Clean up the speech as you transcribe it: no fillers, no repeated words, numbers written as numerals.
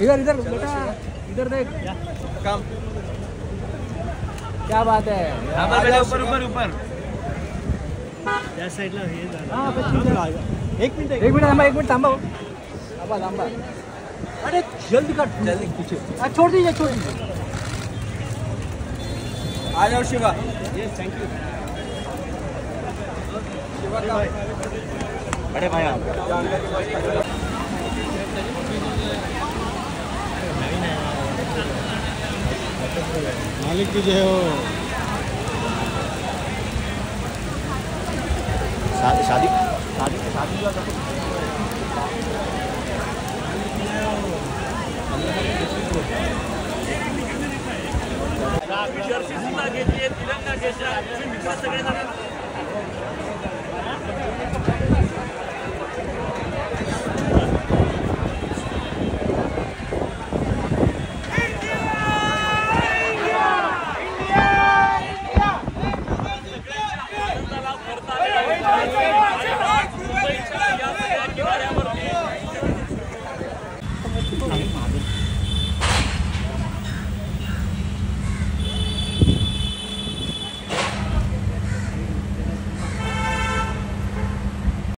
इधर इधर बेटा, इधर देख। काम क्या बात है। ऊपर ऊपर ऊपर या साइडला हे झालं। एक मिनिट थांबा। थांबा। अरे जल्दी काट, जल्दी पीछे। छोड़ दीजिए। आ जाओ Shiva. Yes thank you. Shiva का बड़े भाई मालिक की जो है वो शादी जर्सी सुद्धा घेतली, तिरंगा घेतला, सगळे